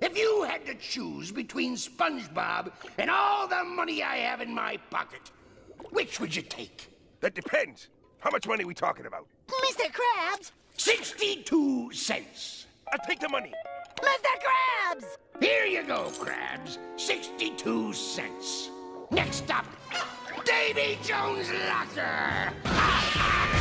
If you had to choose between SpongeBob and all the money I have in my pocket, which would you take? That depends. How much money are we talking about? Mr. Krabs! 62 cents. I'll take the money. Mr. Krabs! Here you go, Krabs. 62 cents. Next up, Davy Jones' locker.